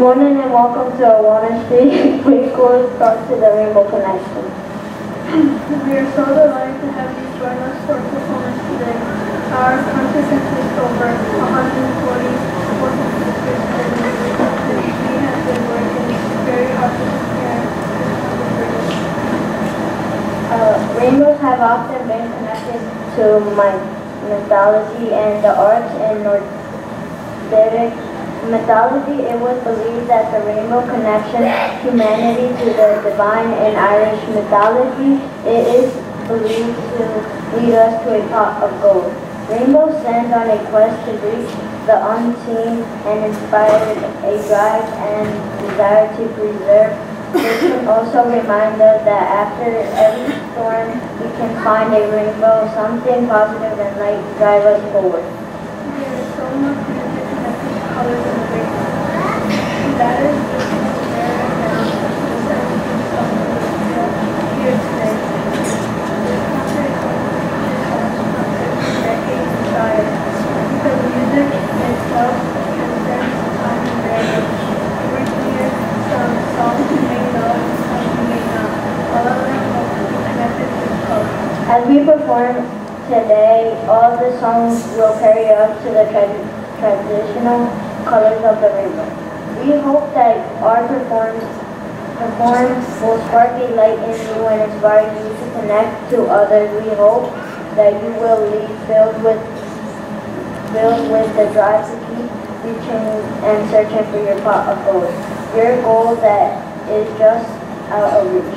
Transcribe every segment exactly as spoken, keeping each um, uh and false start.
morning and welcome to our Walnut Street preschool start to the Rainbow Connection. We are so delighted to have you join us for a performance today. Our contest consists over one hundred forty supporting sisters and we have been working very hard to prepare this Uh, rainbows have often been connected to my mythology and the arts and Nordic mythology. It was believed that the rainbow connection humanity to the divine in Irish mythology. It is believed to lead us to a pot of gold. Rainbow sends on a quest to reach the unseen and inspire a drive and desire to preserve. This can also remind us that after every storm we can find a rainbow, something positive and light drive us forward. There is so much music connected to colors in the rainbow. That is the there and now the seventeen songs here today. This concert is one of the songs from decades prior. The music itself transcends time and radio. Every year, some songs you may know and some you may not. All of them will be connected with color. As we perform today, all the songs will carry us to the tra traditional colors of the rainbow. We hope that our performance performance will spark a light in you and inspire you to connect to others. We hope that you will leave filled with filled with the drive to keep reaching and searching for your pot of gold. Your goal that is just out of reach.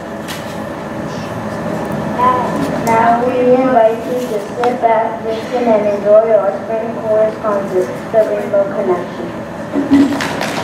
Now we invite you to sit back, listen, and enjoy our spring chorus concert, The Rainbow Connection.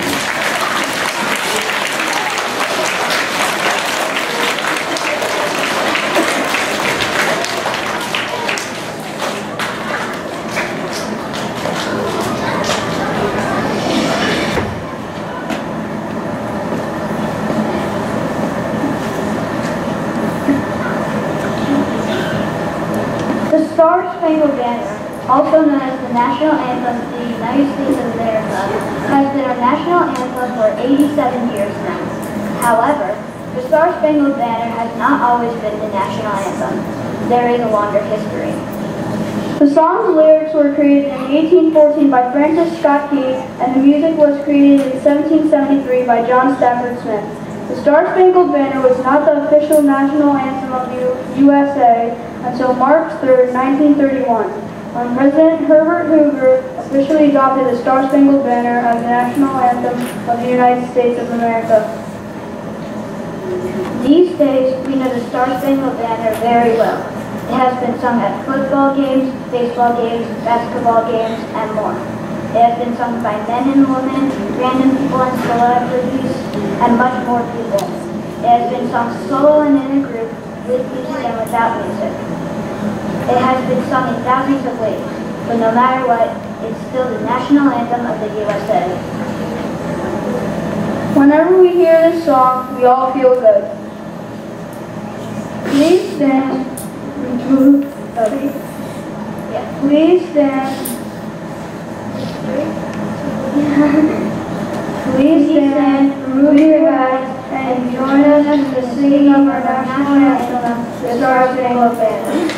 The Star-Spangled Banner, also known as the national anthem of the United States of America, has been our national anthem for eighty-seven years now. However, the Star-Spangled Banner has not always been the national anthem. There is a longer history. The song's lyrics were created in eighteen fourteen by Francis Scott Key, and the music was created in seventeen seventy-three by John Stafford Smith. The Star-Spangled Banner was not the official national anthem of the U S A until March third, nineteen thirty-one, when President Herbert Hoover officially adopted the Star-Spangled Banner as the national anthem of the United States of America. These days, we know the Star-Spangled Banner very well. It has been sung at football games, baseball games, basketball games, and more. It has been sung by men and women, random people and celebrities, and much more people. It has been sung solo and in a group, with music and without music. It has been sung in thousands of ways, but no matter what, it's still the national anthem of the U S A. Whenever we hear this song, we all feel good. Please stand. Yeah. Please stand. Please stand, remove your hats, and join us in the singing of our national anthem, the Star-Spangled Banner.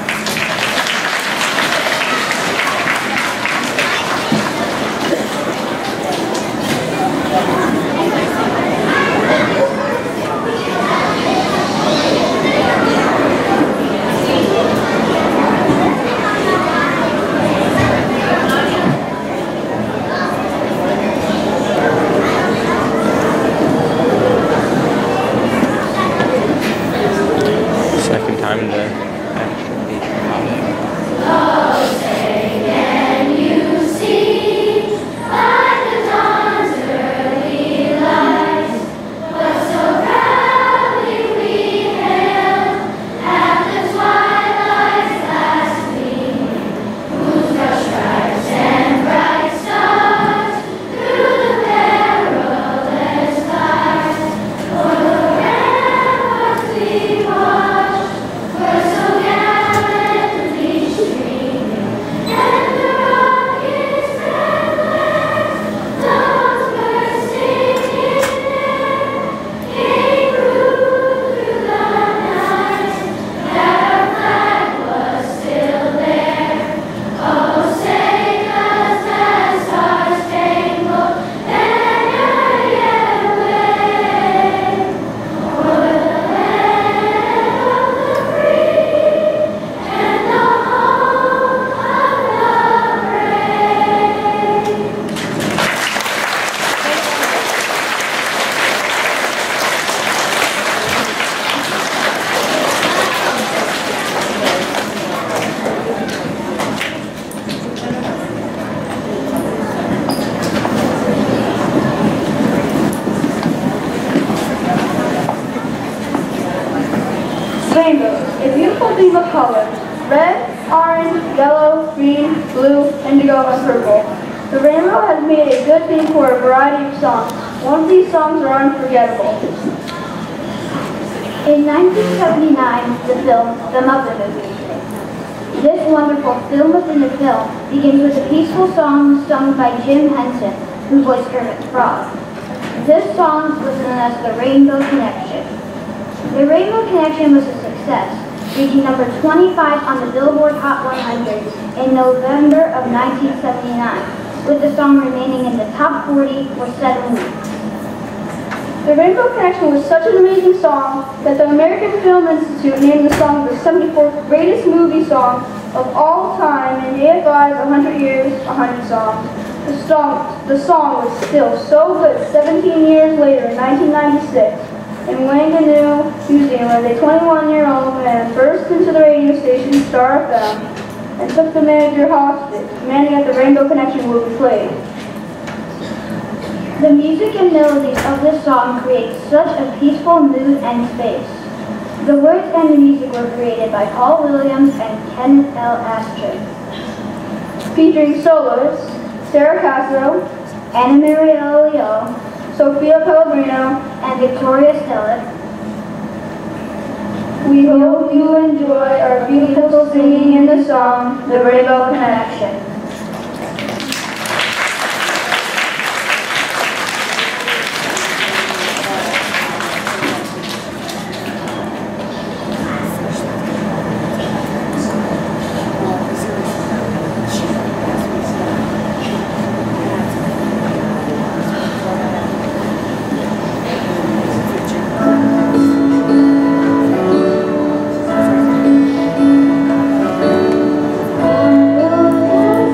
Second time in the actual We're so Rainbow, a beautiful beam of colors. Red, orange, yellow, green, blue, indigo, and purple. The rainbow has made a good theme for a variety of songs. One of these songs are unforgettable. In nineteen seventy-nine, the film The Muppet Movie. This wonderful film within the film begins with a peaceful song sung by Jim Henson, who voiced Kermit the Frog. This song was known as The Rainbow Connection. The Rainbow Connection was a success, reaching number twenty-five on the Billboard Hot one hundred in November of nineteen seventy-nine, with the song remaining in the top forty for seven weeks. The Rainbow Connection was such an amazing song that the American Film Institute named the song the seventy-fourth greatest movie song of all time in A F I's one hundred years, one hundred songs. The song, the song was still so good seventeen years later in nineteen ninety-six in Wanganoo, New Zealand. A twenty-one-year-old man burst into the radio station Star F M and took the manager hostage, demanding that the Rainbow Connection will be played. The music and melodies of this song create such a peaceful mood and space. The words and the music were created by Paul Williams and Kenneth L. Astrid. Featuring soloists Sarah Castro, Anna Maria Leo, Sophia Pellegrino, and Victoria Stella. We hope you enjoy our beautiful singing in the song, The Rainbow Connection. Thank you.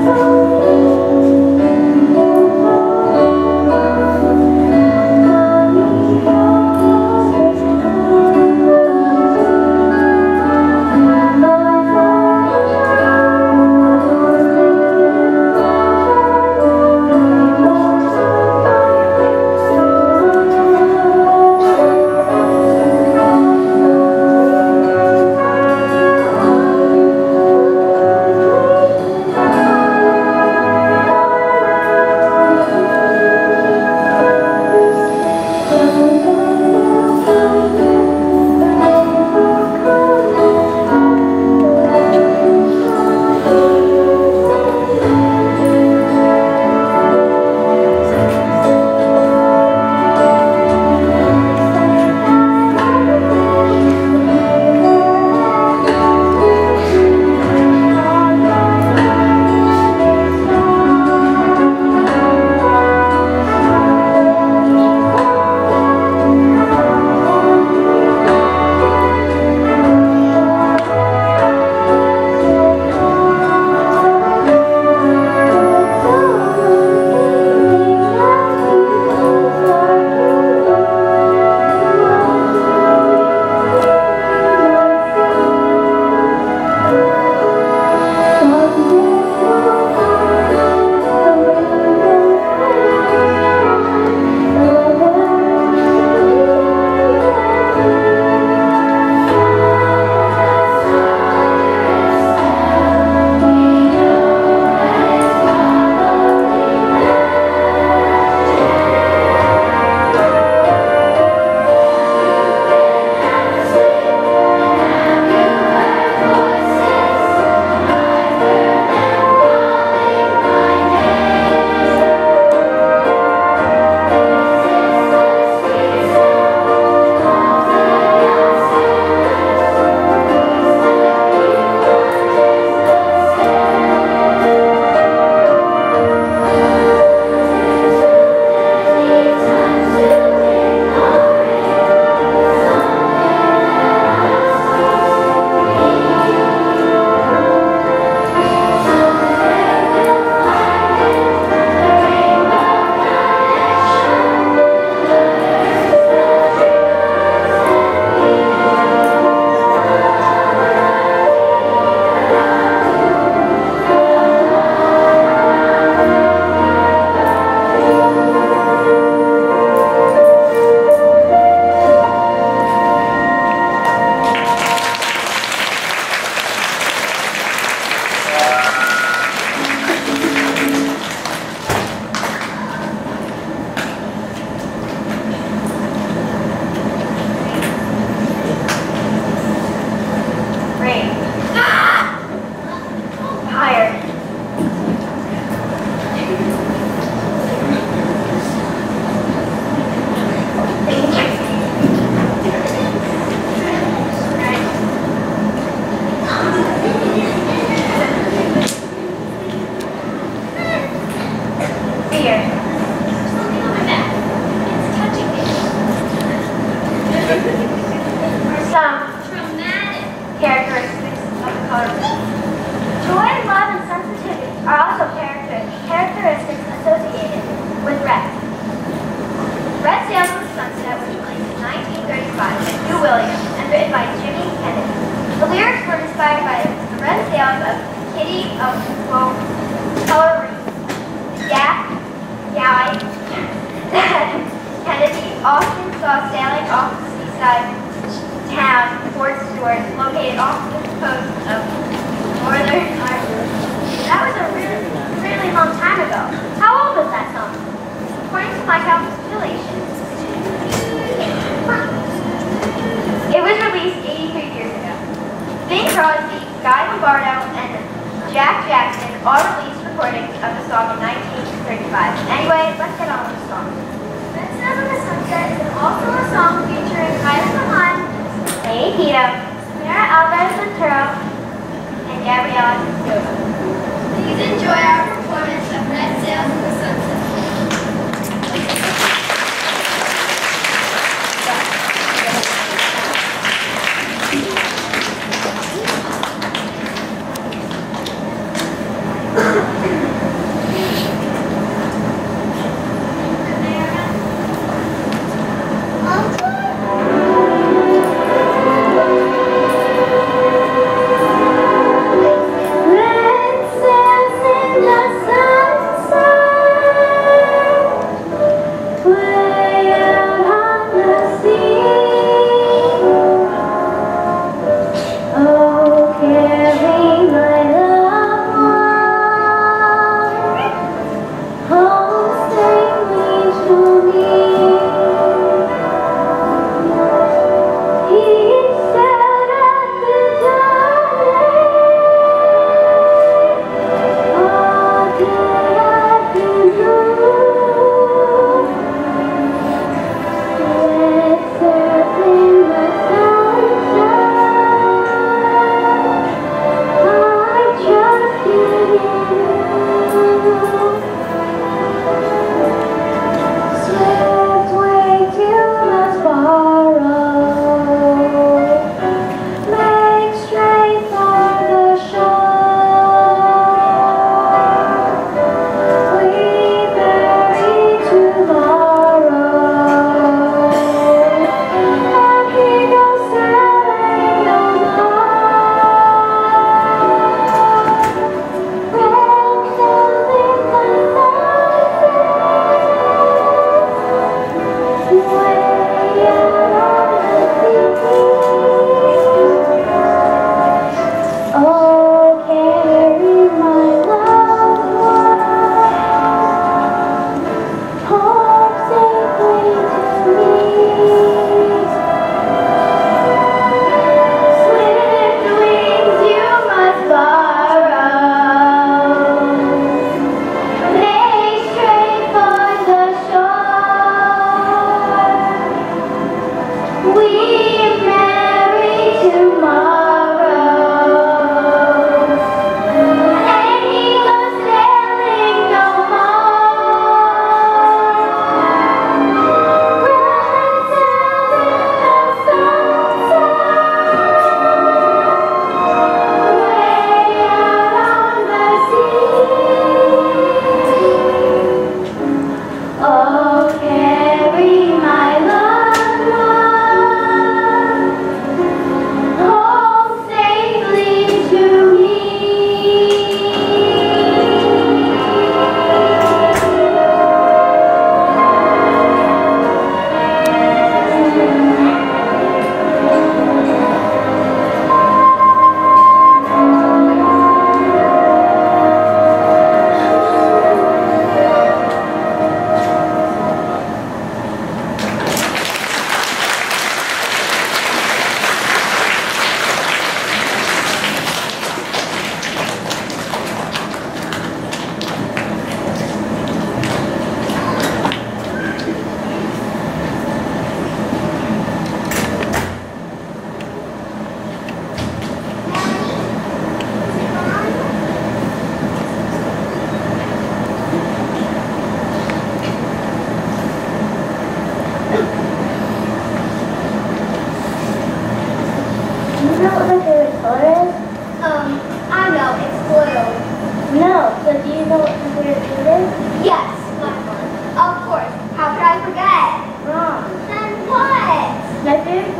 Kitty, um, well, coloring. Jack, guy, Kennedy often saw sailing off the seaside town, Port Stewart, located off the coast of Northern Ireland. That was a really, really long time ago. How old was that song? According to my calculations, it was released eighty-three years ago. Bing Crosby, Guy Lombardo, and Jack Jackson all released recordings of the song in nineteen thirty-five. Anyway, let's get on with the song. Red Sails on the Sunset is also a song featuring Ida Kahan, Hey Tito, Samira Alvarez Ventura, and Gabriella Silva. Please enjoy our performance of Red Sails on the Sunset.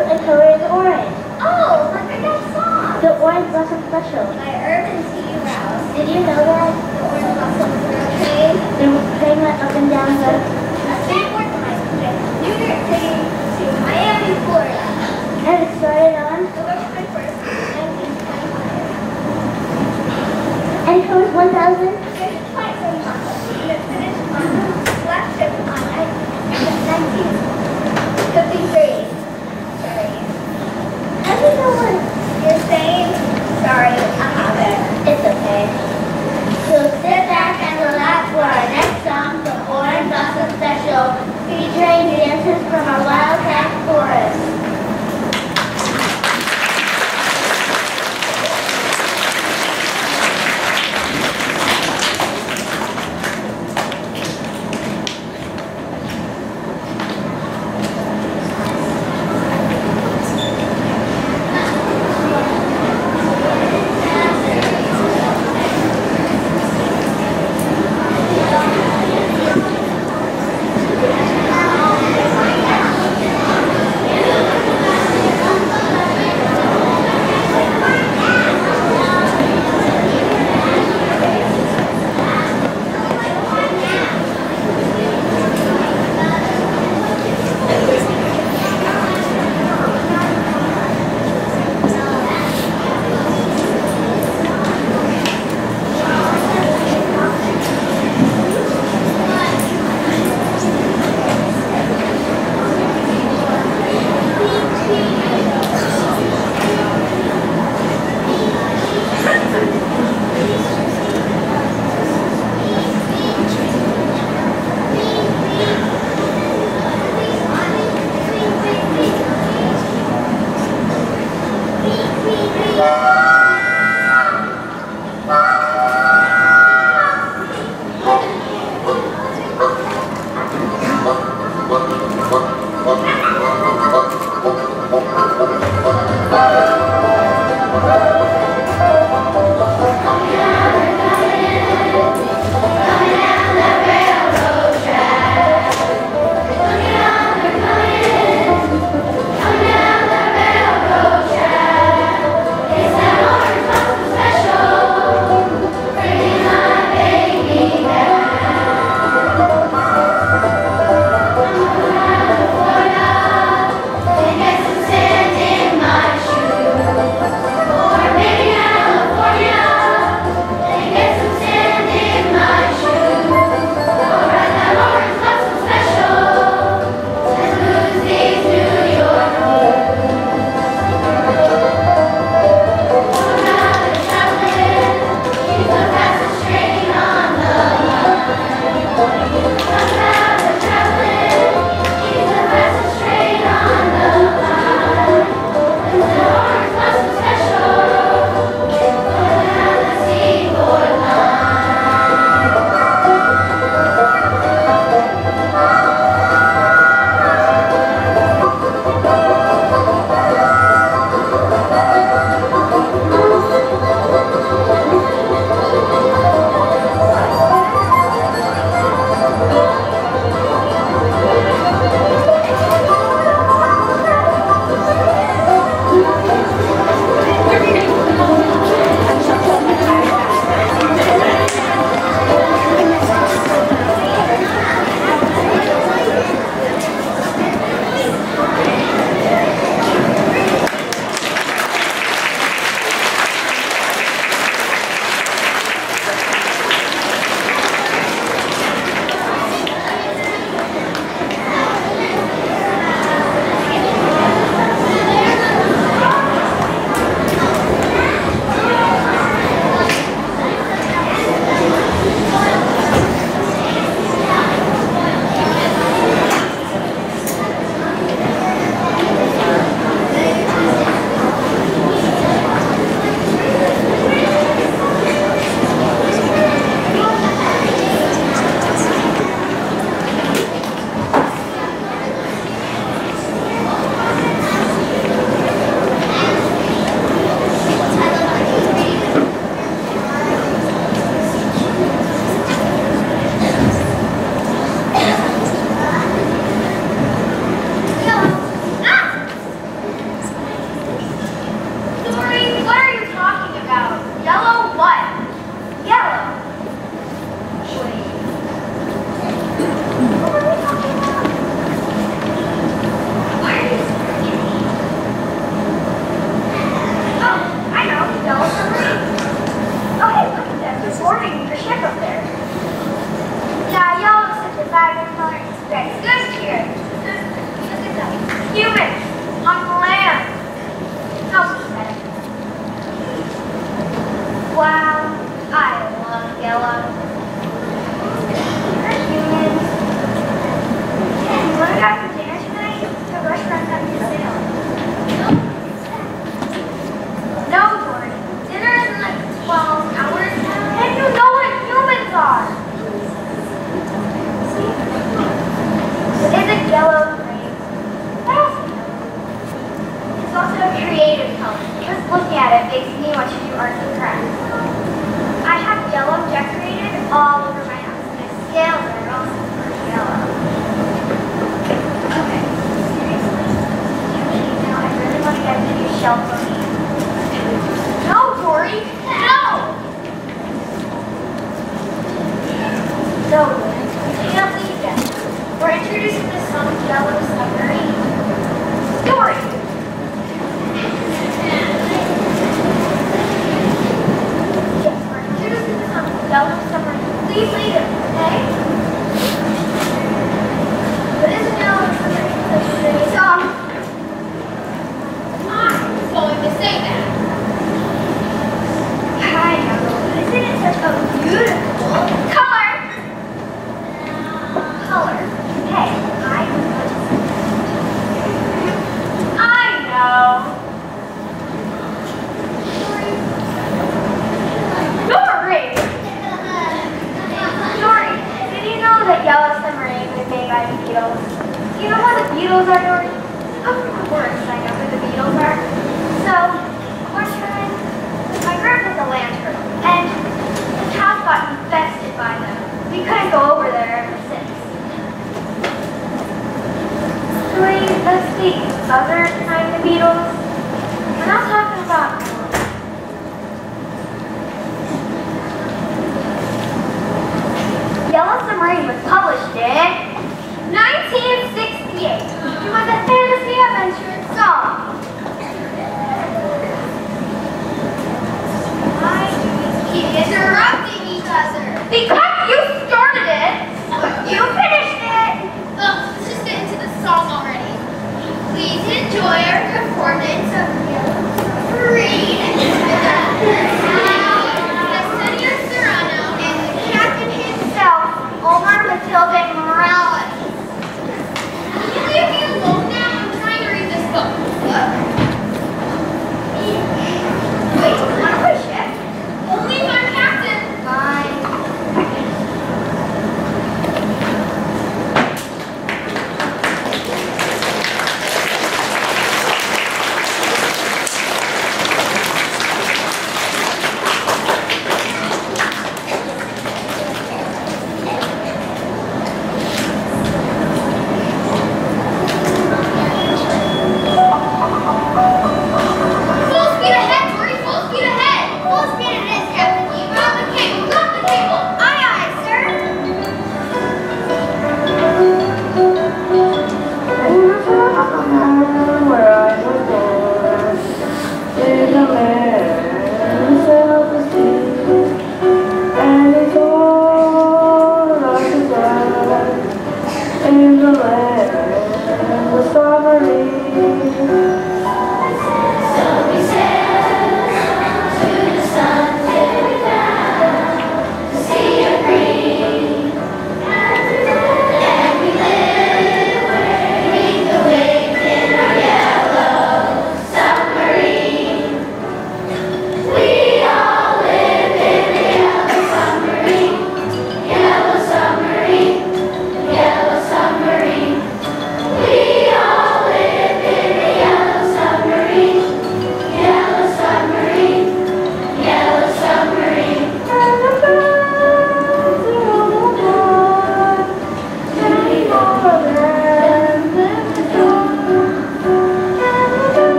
color is orange. Oh, look at that song. The orange blossom special. By Urban Tea Route. Did you know that the orange blossoms were a train? They were train went up and down the skateboard line. New York City to Miami, Florida. And it started on November first, nineteen twenty-five. And it was one thousand? twice on and it finished on the last trip on nineteen fifty-three. Sorry. I don't know what you're saying. Sorry, I have it. It's okay. So sit back and relax for our next song, the Orange Blossom Special, featuring dances from our Wildcat Forest. color. Just looking at it makes me want to do arts and crafts. I have yellow decorated all over my house. My scales are also yellow. Okay, seriously? Now I really want to get a new shelf for me. No, Tori! No! So, we can't leave yet. We're introducing the song Yellow Submarine. Story! Yes, we're introducing the song Yellow Submarine. Please leave it, okay? What is a Yellow Submarine? It's a song. I was going to say that. I know. Isn't it such a beautiful color? Color. Hey, I I know. Dory! Dory, did you know that Yellow Submarine was made by the Beatles? Do you know what the Beatles are, Dory? Of course I know who the Beatles are. So,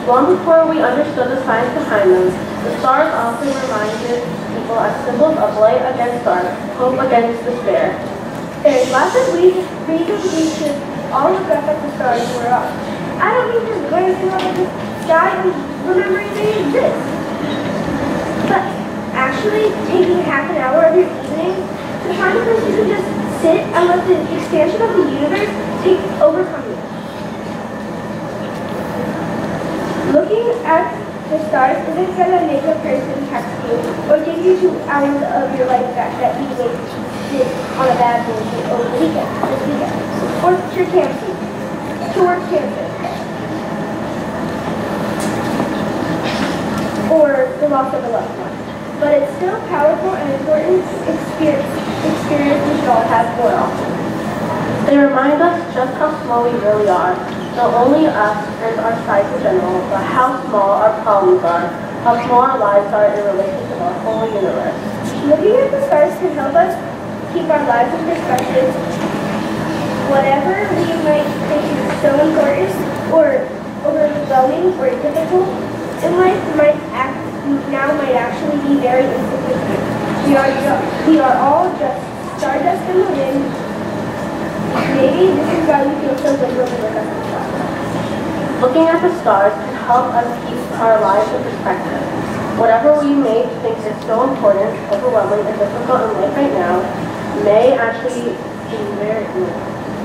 Long before we understood the science behind them, the stars often reminded people as symbols of light against dark, hope against despair. There's lots of reasons reasons we should all look up at the stars we're up. I don't mean just glancing up at the sky and remembering they exist, but actually taking half an hour of your evening to find a place you can just sit and let the expansion of the universe take overcome you. Looking at the stars isn't going to make a person text you or give you two hours of your life back that you wasted on a bad day over the weekend, this weekend, or your camp seat, towards cancer, or the loss of a loved one. But it's still a powerful and important experience, experience we should all have more often. They remind us just how small we really are. Not only us and our size in general, but how small our problems are, how small our lives are in relation to the whole universe. Looking at the stars can help us keep our lives in perspective. Whatever we might think is so important or overwhelming or difficult in life might act, now might actually be very insignificant. We are, ju- we are all just stardust in the wind. Maybe this is why we feel so good when we look at the stars. Looking at the stars can help us keep our lives in perspective. Whatever we may think is so important, overwhelming, and difficult in life right now may actually be very good.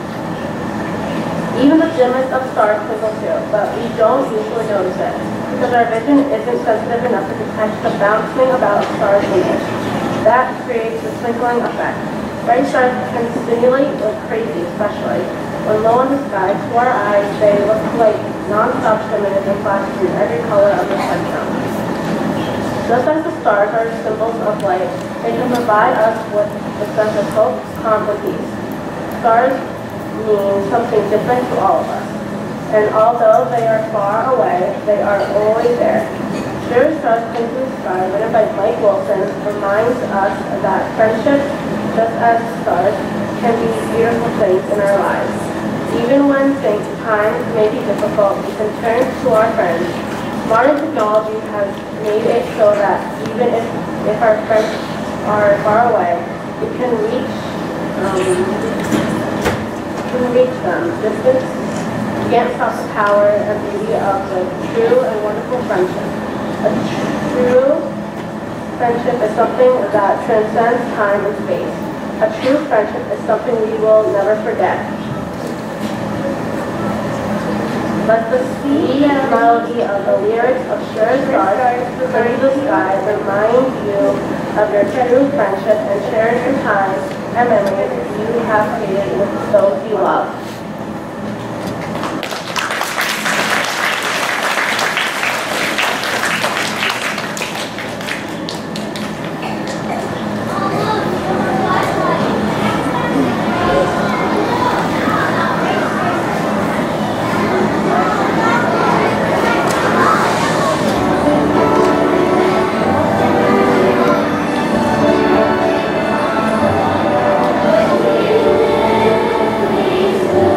Even the dimmest of stars twinkle too, but we don't usually notice it because our vision isn't sensitive enough to detect the bouncing about stars' image. That creates a twinkling effect. Bright stars can stimulate like crazy, especially when low in the sky. To our eyes, they look like non-stop swimmers and flashes in every color of the spectrum. Just as the stars are symbols of light, they can provide us with a sense of hope, calm, and peace. Stars mean something different to all of us, and although they are far away, they are always there. Sure Stars Into the Sky, written by Mike Wilson, reminds us that friendship, just as stars, can be beautiful things in our lives. Even when things, times may be difficult, we can turn to our friends. Modern technology has made it so that even if, if our friends are far away, we can reach, um, we can reach them. Distance can't stop the power and beauty of the true and wonderful friendship. A true friendship is something that transcends time and space. A true friendship is something we will never forget. Let the sweet melody of the lyrics of Sure Stars Into the Sky remind you of your true friendship and cherish your time and memories you have created with those you love. Please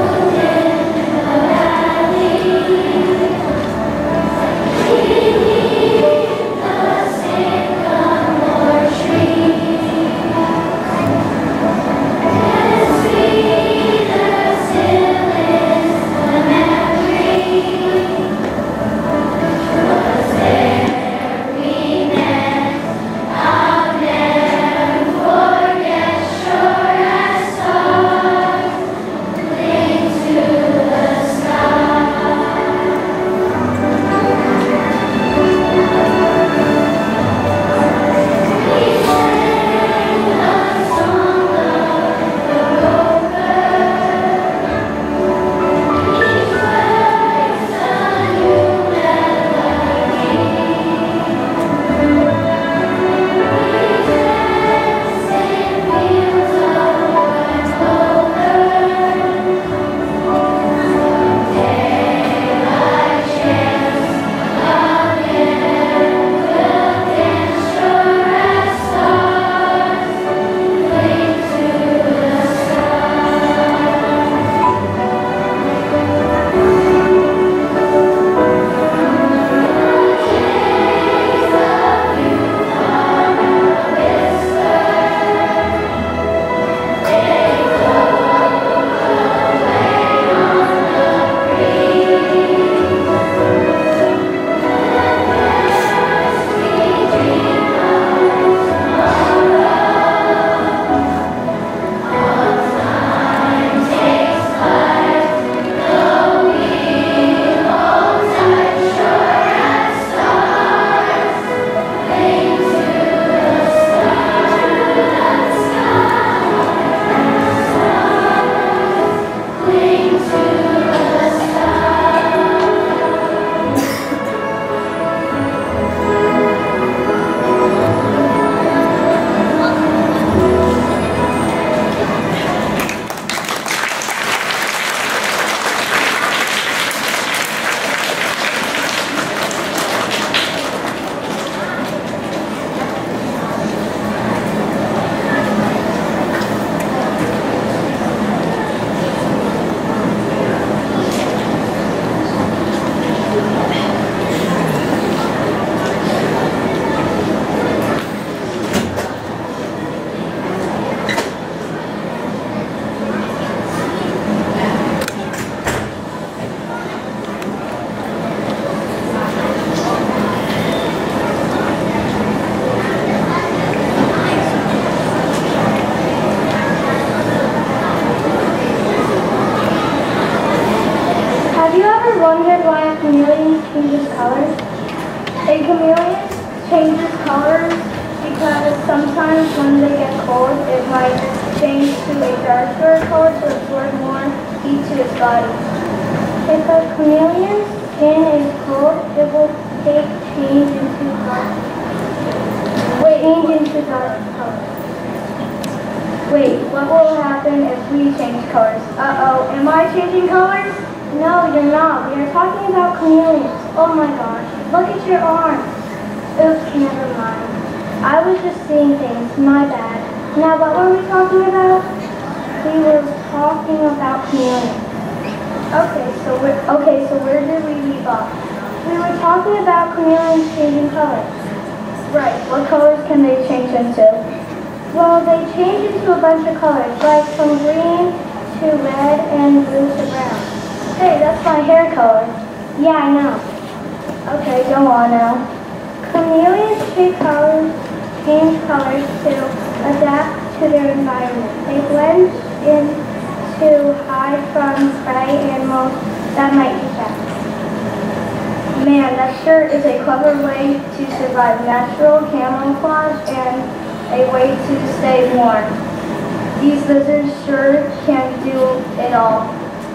sometimes when they get cold, it might change to a darker color to absorb more heat to its body. If a chameleon's skin is cold, it will take change into dark. Wait, change into dark color. Wait, what will happen if we change colors? Uh-oh, am I changing colors? No, you're not. We are talking about chameleons. Oh my gosh, look at your arms. Oops, never mind. I was just seeing things, my bad. Now, what were we talking about? We were talking about chameleons. Okay, so we're, okay, so where did we leave off? We were talking about chameleons changing colors. Right, what colors can they change into? Well, they change into a bunch of colors, like from green to red and blue to brown. Hey, that's my hair color. Yeah, I know. Okay, go on now. Chameleons change colors, change colors to adapt to their environment. They blend in to hide from prey animals that might eat them. Man, that sure is a clever way to survive. Natural camouflage and a way to stay warm. These lizards sure can do it all.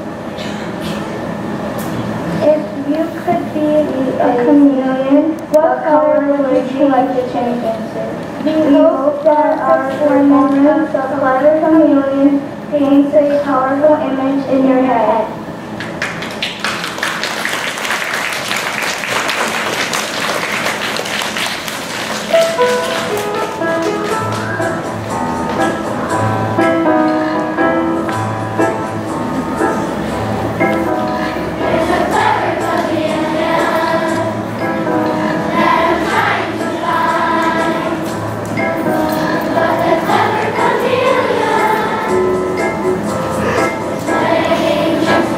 If you could be a chameleon, what color would you like to change into? We hope that our performance of Clever Chameleon paints a powerful image in your head. Just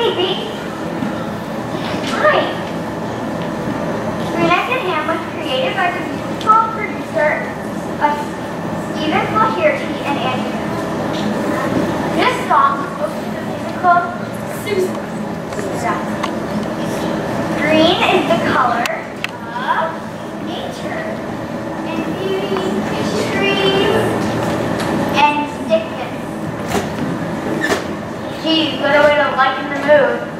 me be. Hi. Green Egg and Ham was created by the musical producer of Stephen Flaherty and Andy. This song was supposed to be the musical Susan. Green is the color of nature and beauty, trees, and sickness. Geez, what a way to lighten the mood.